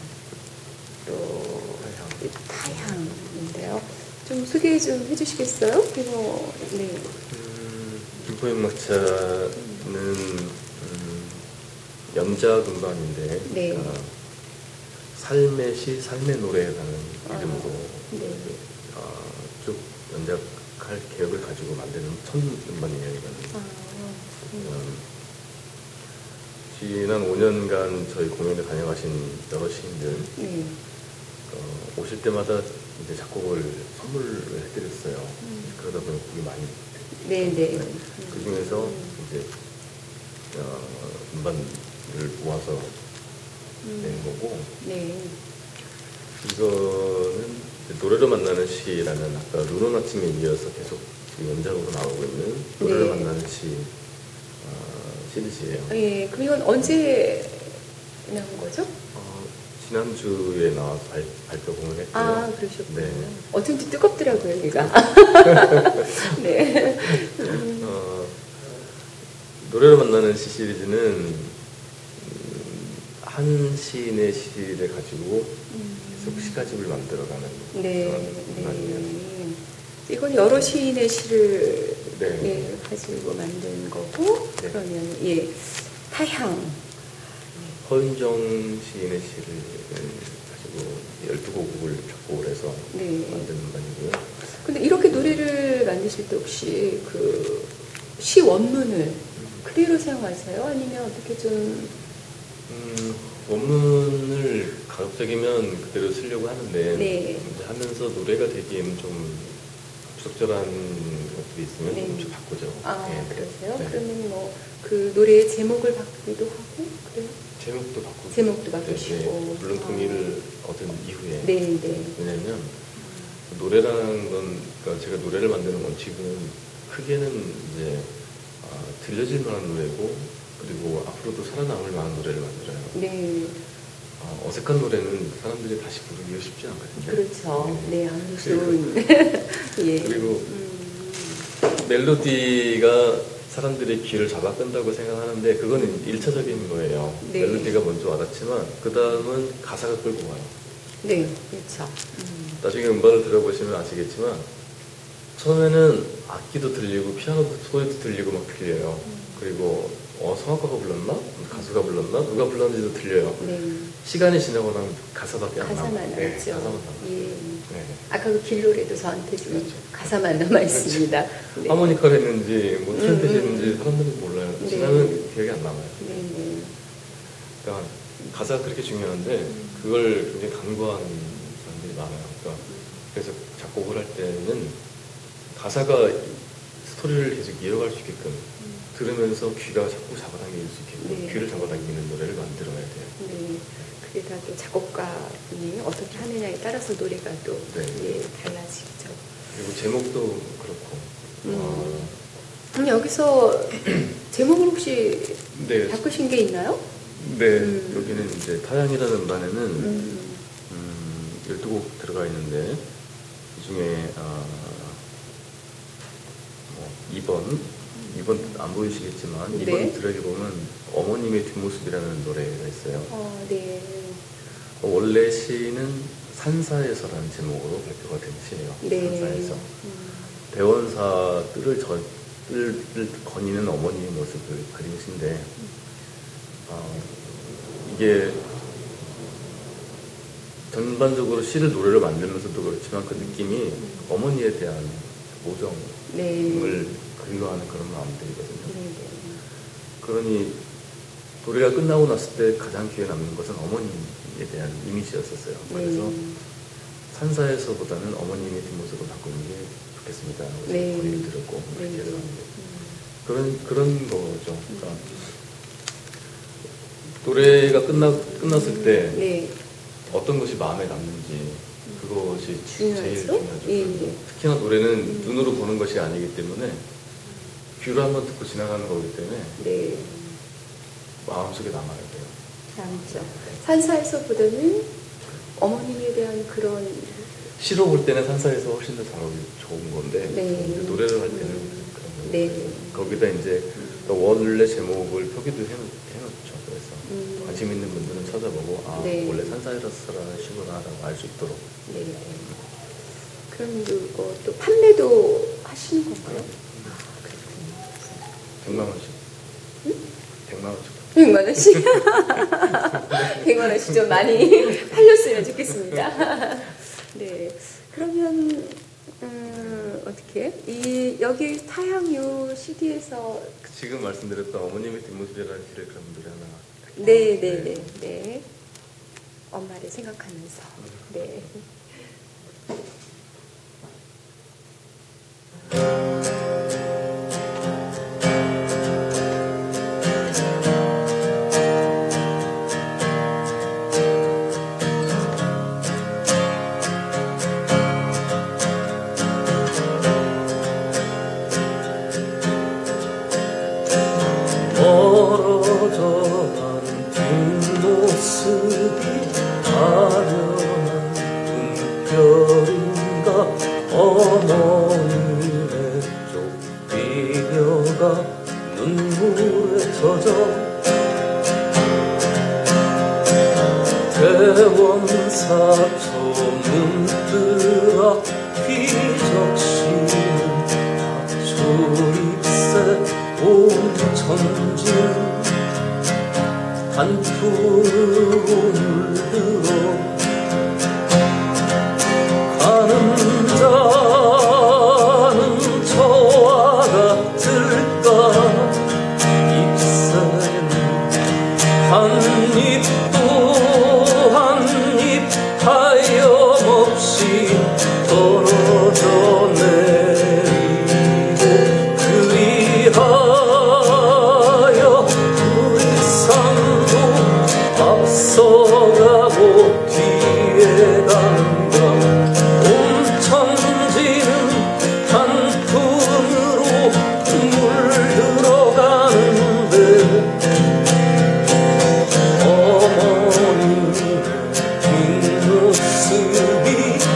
또 타향인데요. 좀 소개 좀 해주시겠어요? 그리고 네. 김포행 막차는 염자 금반인데 네. 삶의 시, 삶의 노래라는 이름으로 네. 쭉 연작할 계획을 가지고 만드는 첫 음반이에요. 이거는. 지난 5년간 저희 공연에 다녀가신 여러 시인들 오실 때마다 이제 작곡을 선물을 해드렸어요. 그러다 보니 곡이 많이 네네. 그 중에서 이제 음반을 모아서 낸 거고, 네. 이거는 노래로 만나는 시라는 아까 루노나침에 이어서 계속 지금 연작으로 나오고 있는 노래로 만나는 시 시리즈예요. 예, 그럼 이건 언제 나온 거죠? 지난주에 나와서 발표공을 했고요. 아, 그러셨군요. 네. 어쩐지 뜨겁더라고요, 얘가. 네. 노래로 만나는 시 시리즈는 한 시인의 시를 가지고 계속 시가집을 만들어가는 네. 그런 음악이에요. 네. 이건 여러 시인의 시를 네. 예, 가지고 만든 거고, 네. 그러면 예, 타향. 허윤정 시인의 시를 가지고 12곡을 작곡을 해서 네. 만든 음반이고요. 근데 이렇게 노래를 만드실 때 혹시 그 시 원문을 그대로 사용하세요? 아니면 어떻게 좀 원문을 가급적이면 그대로 쓰려고 하는데 네. 이제 하면서 노래가 되기에는 좀 부적절한 것들이 있으면 네. 조금씩 바꾸죠. 아, 네. 그러세요? 네. 그러면 뭐 그 노래의 제목을 바꾸기도 하고 그래요? 제목도 바꾸고 제목도 바꾸시고. 물론 동의를 얻은 이후에 네, 네. 왜냐면 노래라는 건 그러니까 제가 노래를 만드는 원칙은 크게는 이제 들려질 만한 노래고 그리고 앞으로도 살아남을 만한 노래를 만들어요. 네. 어색한 노래는 사람들이 다시 부르기가 쉽지 않거든요. 그렇죠. 네, 아무 좋은. 예. 그리고 멜로디가 사람들의 귀를 잡아 끈다고 생각하는데 그거는 1차적인 거예요. 네. 멜로디가 먼저 와닿지만 그 다음은 가사가 끌고 와요. 네, 그렇죠. 나중에 음반을 들어보시면 아시겠지만 처음에는 악기도 들리고 피아노 소리도 들리고 막 들려요. 그리고 성악가가 불렀나? 가수가 불렀나? 누가 불렀는지도 들려요. 네. 시간이 지나고 나면 가사밖에 안 남아요. 가사만 네, 남죠. 가사만 남아요. 예. 네. 아까 그 길노래도 저한테 좀 그렇죠. 가사만 남아 있습니다. 네. 하모니카를 했는지 뭐 트럼펫 했는지 사람들은 몰라요. 네. 지나면 기억이 안 남아요. 네, 네. 그러니까 가사가 그렇게 중요한데 그걸 굉장히 간과하는 사람들이 많아요. 그러니까 그래서 작곡을 할 때는 가사가 스토리를 계속 이어갈 수 있게끔 들으면서 귀가 자꾸 잡아당길 수 있게끔 네. 귀를 잡아당기는 노래를 만들어야 돼요. 네. 그게 다 또 작곡가분이 어떻게 하느냐에 따라서 노래가 또 네. 예, 달라지죠. 그리고 제목도 그렇고 그럼 여기서 제목을 혹시 네, 바꾸신 게 있나요? 네 여기는 이제 타양이라는 음반에는 12곡 들어가 있는데 그 중에 2번 안 보이시겠지만 네. 2번 들어보면 어머님의 뒷모습이라는 노래가 있어요. 네. 원래 시는 산사에서라는 제목으로 발표가 된 시예요. 네. 산사에서 대원사 뜰을 거니는 어머니의 모습을 그린 시인데 이게 전반적으로 시를 노래를 만들면서도 그렇지만 그 느낌이 어머니에 대한 모정을 근거하는 그런 마음들이거든요. 네. 그러니 노래가 끝나고 났을 때 가장 기억에 남는 것은 어머니에 대한 이미지였었어요. 그래서 산사에서보다는 어머님의 뒷모습을 바꾸는 게 좋겠습니다. 네. 본인이 들었고 네. 그렇게 해서 그런 거죠. 그러니까 노래가 끝났을 때 네. 어떤 것이 마음에 남는지 그것이 중요하죠? 제일 중요하죠. 예. 특히나 노래는 눈으로 보는 것이 아니기 때문에 귀로 한번 듣고 지나가는 거기 때문에 네. 마음속에 남아야 돼요. 남죠. 산사에서보다는 어머님에 대한 그런 시로 볼 때는 산사에서 훨씬 더 좋은 건데 네. 이제 노래를 할 때는 그런 네. 거기다 이제 또 원래 제목을 표기도 해놓죠. 그래서 관심 있는 분들은 찾아보고 네. 원래 산사에서라는 시구나라고 알 수 있도록. 네. 그럼 이거 또 판매도 하시는 건가요? 그렇군요. 100만 원씩. 100만 원씩. 100만 원씩? 백만원 씩 좀 많이 팔렸으면 좋겠습니다. 네, 그러면 어떻게 여기 타향유 CD에서 지금 말씀드렸던 어머님의 뒷모습이라는 시를 그런 노래 하나. 네. 엄마를 생각하면서. 네. 멀어져간 뒷모습이 아련한 꿈결인가 어머니의 쪽비녀가 눈물에 젖어 대원사초 문드라 휘적시는 초입새 온 천진 단풍으로 물들어 가는 자는 저와 같을까 잎새는 한 입 또 한 입 하염없이 떨어져 내리고 그리하여 우리 삶도 앞서가고 뒤에 간다 온천지는 단풍으로 물들어가는데 어머니의 뒷모습이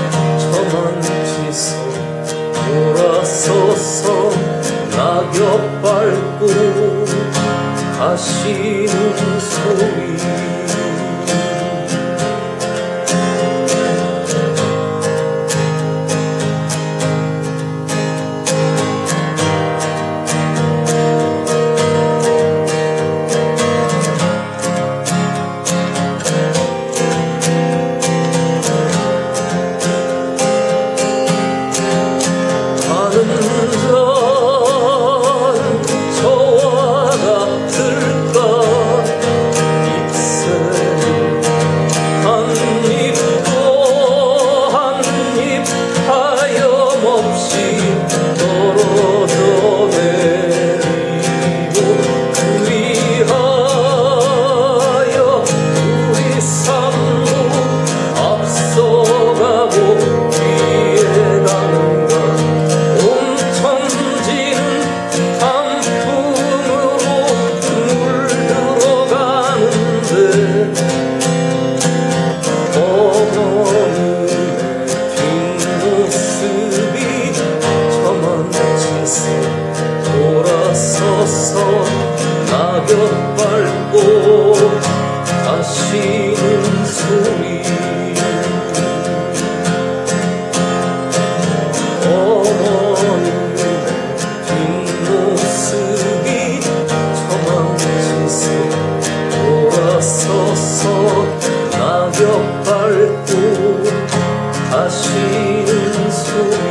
저만치서 돌아서서 낙엽 밟고 가시는 소리 가는 자는 저와 같을까 잎새는 한 입 또 한 입 하염없이 떨어져 내리고 그리하여 우리 삶도 앞서가고 뒤에 가는가 온천지는 단풍으로 물들어가는데 어머니의 뒷모습이 저만치서 돌아서서 낙엽 밟고 가시는 소리 어머니의 뒷모습이 저만치서 돌아서서 낙엽 밟고 가시는 소리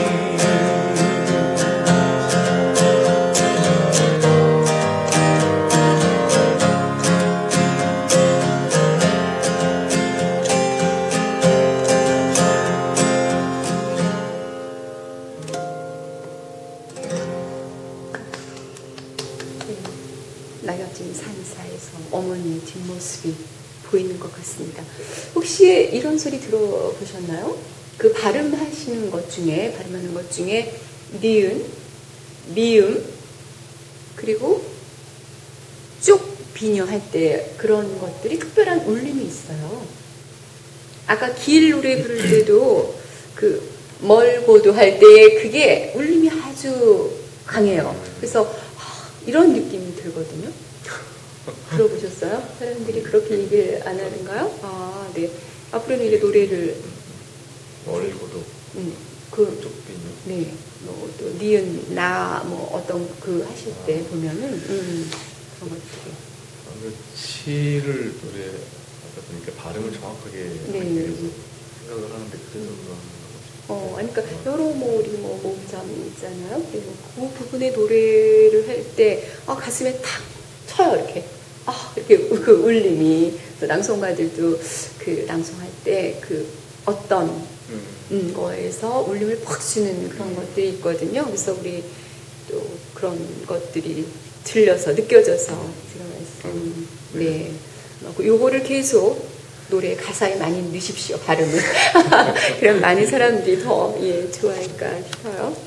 낙엽진 산사에서 어머니의 뒷모습이 보이는 것 같습니다. 혹시 이런 소리 들어보셨나요? 그 발음하는 것 중에 니은, 미음, 그리고 쪽 비녀 할 때 그런 것들이 특별한 울림이 있어요. 아까 길 노래 부를 때도 그 멀고도 할 때 그게 울림이 아주 강해요. 그래서 이런 느낌이 들거든요. 들어보셨어요? 사람들이 그렇게 얘기를 안 하는가요? 아, 네. 앞으로는 이제 노래를 멀고도 쪽비녀. 네. 뭐 또 니은 나 뭐 어떤 그 하실 때 보면은 그런 것들이. 치를 노래 보니까 발음을 정확하게 네. 하기 위해서 생각을 하는데 그래서 그러니까 여러 뭐 우리 뭐 모음점 있잖아요. 그리고 그 부분의 노래를 할 때 가슴에 탁 쳐요 이렇게. 이렇게 그 울림이 또 낭송가들도 그 낭송할 때 그 어떤 거에서 울림을 퍽 주는 그런 것들이 있거든요. 그래서 우리 또 그런 것들이 들려서 느껴져서 제가 말씀. 네. 요거를 계속 노래 가사에 많이 넣으십시오, 발음을. 그럼 많은 사람들이 더 좋아할까 싶어요.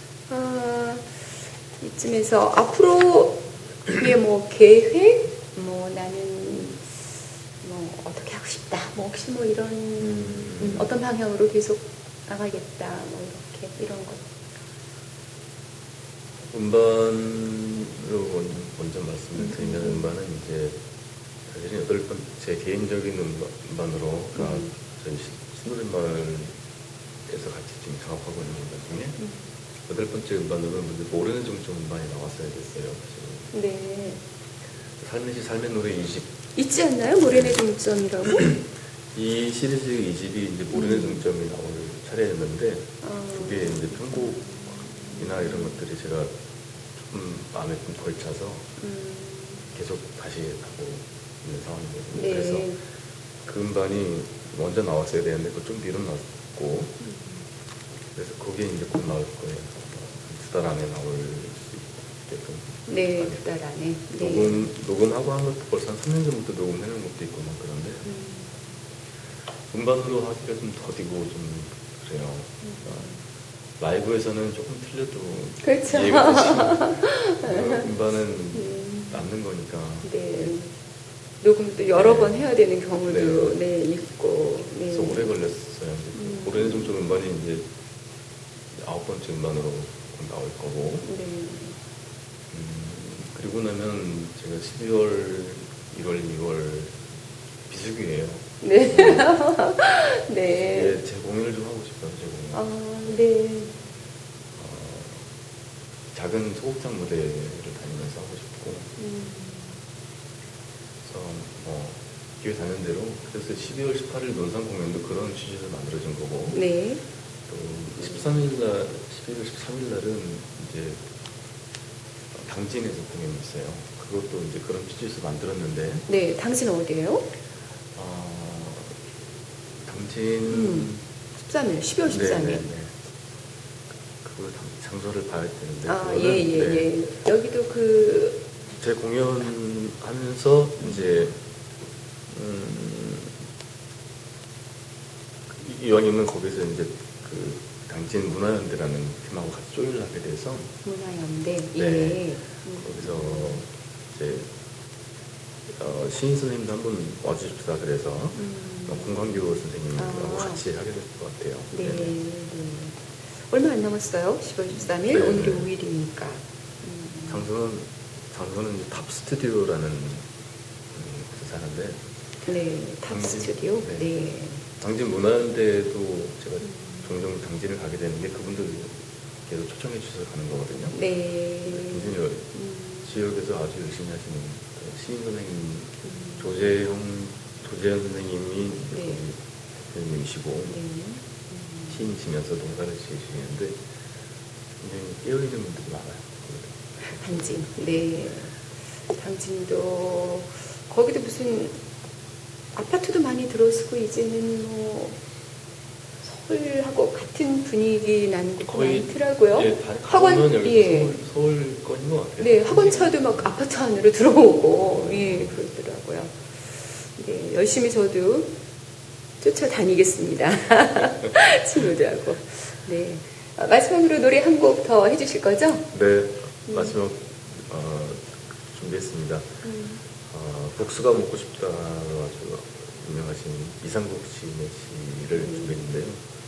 이쯤에서 앞으로 뭐 계획, 뭐 나는 뭐 어떻게 하고 싶다, 뭐 혹시 뭐 이런 어떤 방향으로 계속 나가겠다, 뭐 이렇게 이런 것. 음반으로 먼저 말씀을 드리면 음반은 이제 사실은 8번 제 개인적인 음반으로 저희 신노래마을에서 같이 지금 작업하고 있는 음반 중에 8번째 음반으로는 모르는 중점 음반이 나왔어야 됐어요. 사실은. 네. 삶의 노래 2집 있지 않나요? 모래내 중점이라고? 이 시리즈 2집이 이제 모르는 중점이 나올 차례였는데 그게 이제 편곡이나 이런 것들이 제가 조금 마음에 좀 덜 차서 계속 다시 하고 있는 상황이거든요. 네. 그래서 그 음반이 먼저 나왔어야 되는데 그거 좀 미뤄놨고 그래서 거기에 이제 곧 나올 거예요. 2달 안에 나올 수 있게끔. 네, 2달 안에. 네. 녹음하고 한 것도 벌써 한 3년 전부터 녹음해놓은 것도 있고 막 그런데 음반으로 하기가 좀 더디고 좀 그래요. 라이브에서는 조금 틀려도 그렇죠. 이해가 되지. 음반은 남는 거니까. 네. 녹음도 여러 번 해야 되는 경우도 있고. 네. 그래서 오래 걸렸어요. 올해는 좀 음반이 이제 9번째 음반으로 나올 거고. 네. 그리고 나면 제가 12월, 1월, 2월 비수기예요. 네. 네. 제 공연을 좀 하고 싶어요. 제 공연. 네. 작은 소극장 무대를 다니면서 하고 싶고. 그래서 기회 닿는 대로 그래서 12월 18일 논산 공연도 그런 취지로 만들어진 거고. 네. 또 13일날 12월 13일 날은 이제 당진에서 공연이 있어요. 그것도 이제 그런 취지에서 만들었는데. 네, 당진 어디예요? 당진 13일, 12월 13일. 네. 그걸 장소를 봐야 되는데. 예. 여기도 제 공연하면서 이제 이왕이면 거기서 이제 그 당진 문화연대라는 팀하고 같이 조인을 하게 돼서 문화연대. 네. 거기서 이제 시인 선생님도 한 분 와주십사 그래서 공광교 선생님하고 같이 하게 될 것 같아요. 네. 얼마 안 남았어요. 10월 13일. 네. 오늘이 5일이니까. 장소는 이제 탑 스튜디오라는 회사인데. 네, 탑 스튜디오. 네. 당진 문화연대도 제가 종종 당진을 가게 되는데 그분들 계속 초청해 주셔서 가는 거거든요. 네. 당진 지역에서 아주 열심히 하시는 시인 선생님 조재현 선생님이 대표님이시고 시인이시면서 농사를 지으시는데 굉장히 깨어있는 분들이 많아요. 당진. 네. 당진도 거기도 무슨 아파트도 많이 들어서고 이제는 뭐 서울하고 같은 분위기 나는 곳도 많더라고요. 학원 서울권인 것 같아요. 네, 학원차도 막 아파트 안으로 들어오고 그러더라고요. 네, 열심히 저도 쫓아다니겠습니다. 친구들하고. 네. 마지막으로 노래 한 곡 더 해주실 거죠? 네, 마지막 준비했습니다. 복수가 먹고 싶다로 아주 유명하신 이상국 시인의 시를 준비했는데요.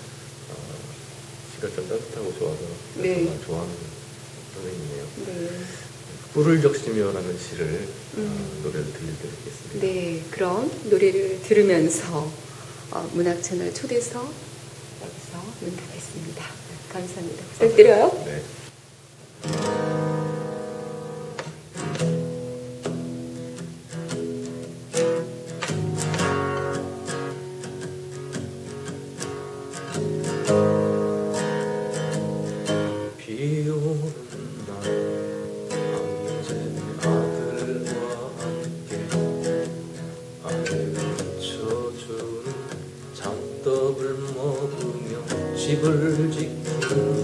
시가 좀 따뜻하고 좋아서 정말 좋아하는 선생님이에요. 네. 뿔을 적시며라는 시를 노래를 들려드리겠습니다. 네, 그럼 노래를 들으면서 문학채널 초대서 여기서 문 닫겠습니다. 감사합니다. 부탁드려요. 네. 날 황제의 아들과 함께 아내가 묻혀주는 장떡을 먹으며 집을 지킨다.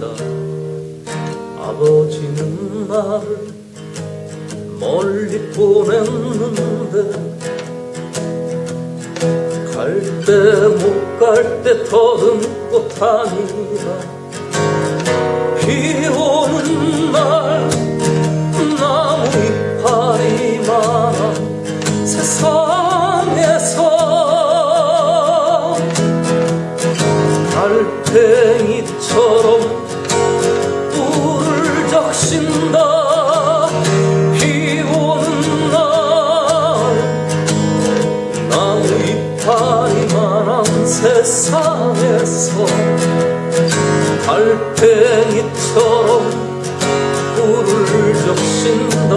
아버지는 나를 멀리 보냈는데 갈 때 못 갈 때 더듬고 다니다. 비 오는 날 나무 이파리 많아 세상에서 달팽이처럼 뿔을 적신다. 비 오는 날 나무 이파리만한 세상에서 달팽이처럼 뿔을 적신다.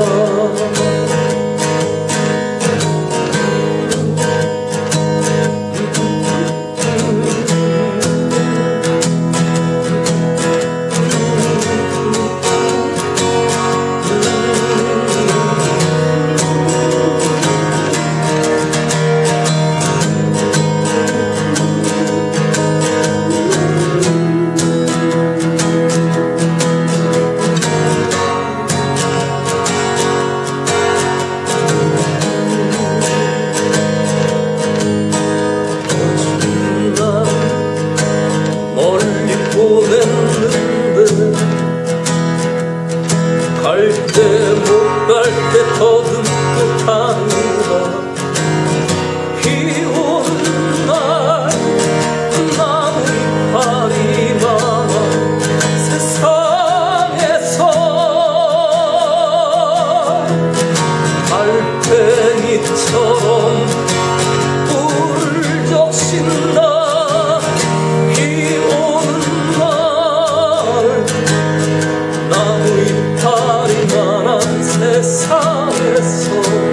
갈 때 못 갈 때 더듬고 다니다. 비 오는 날 나무 이파리 많아 세상에서 달팽이처럼 뿔을 적신다. 비 오는 날 나무 이파리만한 세상에서